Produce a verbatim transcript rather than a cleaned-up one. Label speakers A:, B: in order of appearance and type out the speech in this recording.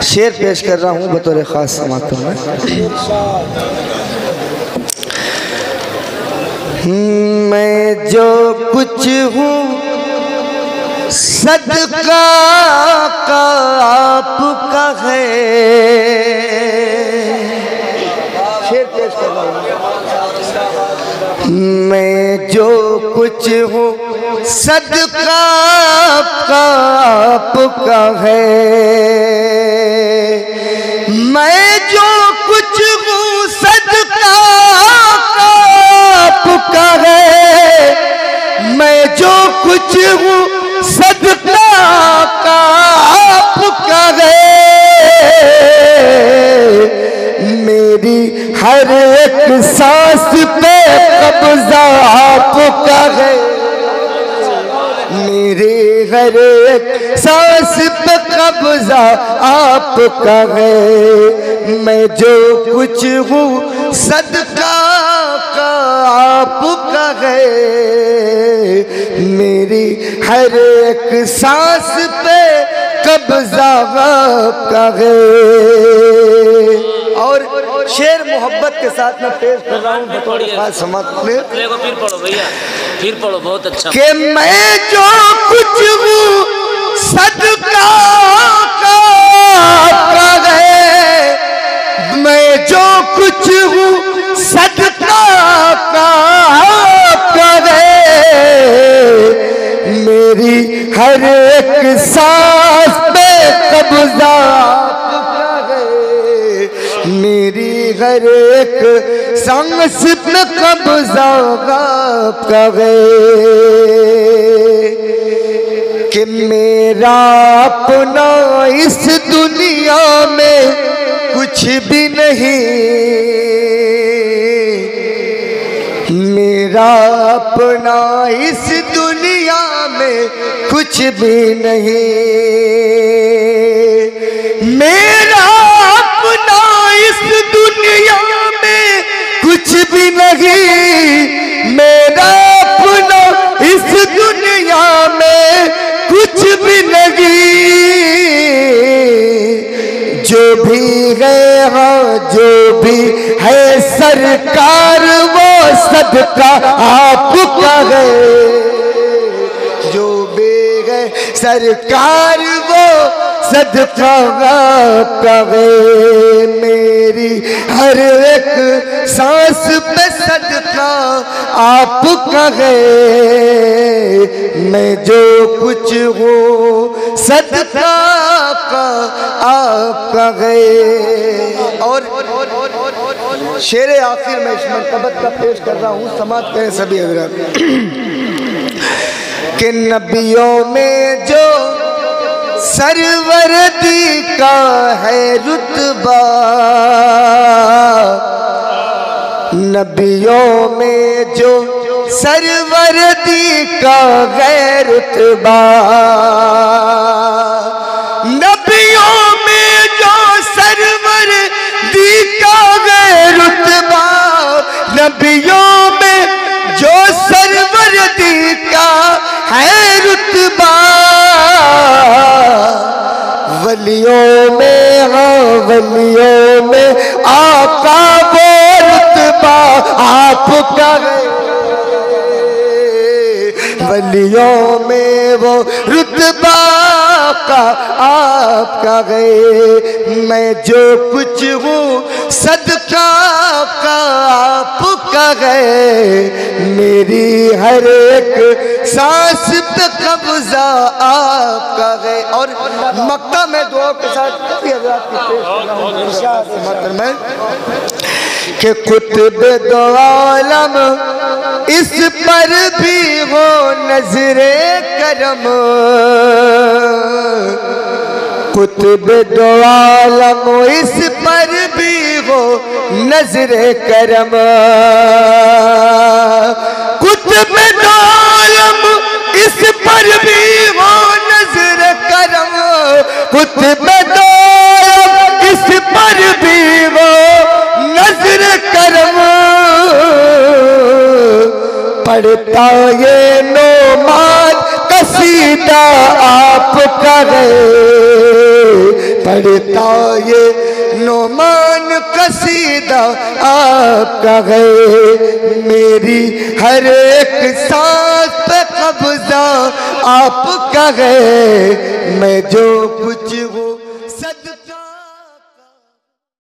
A: शेर पेश कर रहा हूँ बतौर ख़ास समातों में। मैं जो कुछ हूँ सदका का आपका है। शेर पेश कर रहा हूँ। मैं जो कुछ हूँ सदका का आपका है। मैं जो कुछ हूँ सदका का आपका है। मैं जो कुछ हूँ सदका का आपका है। मेरी हर एक सांस पे कब्जा आपका है। मेरे हर एक सांस पे कब्जा आपका है। मैं जो कुछ हूँ सदका का आपका है। मेरी हर एक सांस पे कब्जा आपका है। और शेर मोहब्बत के साथ में पेश कर रहा हूँ बतौर खास समात में।
B: फिर पढ़ो भैया, फिर पढ़ो, बहुत अच्छा।
A: कि मैं जो कुछ हूँ सदका का आपका है। मैं जो कुछ हूँ सदका का आपका है। मेरी हर एक सांस पे कब्जा आपका है। मेरी हर एक सांस पे कब्जा आपका है। कि मेरा अपना इस दुनिया में कुछ भी नहीं। मेरा अपना इस दुनिया में कुछ भी नहीं। मेरा अपना इस दुनिया में कुछ भी नहीं। मेरा अपना इस दुनिया में कुछ भी नहीं। जो भी है हाँ जो भी है सरकार वो सदका आपका है। जो भी है सरकार वो सदका आपका है। मेरी हर एक सांस पे सदका आपका है। मैं जो कुछ हूँ सदका का आपका है। और शेर आखिर में इस मरतबत का पेश कर रहा हूँ, समात करें सभी हज़रात। कि नबियों में जो सरवरदी का है रुतबा। नबियों में जो सरवरदी का है रुतबा। नबियों में जो सरवरदी का है रुतबा। नबियों में जो सरवरदी का है रुतबा। वलियों में हाँ वलियों में आका वो रुतबा आपका है। वलियों में वो रुतबा का आपका है। मैं जो कुछ हूँ सदका का आपका है। मेरी हर एक सांस पे कब्जा आपका है। और मक्का में दुआ के साथ में कि कुतुब दो आलम इस पर भी हो नजरे करम। कुतुब दो आलम इस पर भी हो नजरे करम। कुतुब दो आलम इस पर भी हो नजरे करम। कुतुब दो आलम इस पर भी हो नजरे करम। पढ़ता ये नोमाद कसीदा आपका है। पढ़ता ये नोमान कसीदा आपका है। मेरी हर एक सांस पे कब्जा आपका है। मैं जो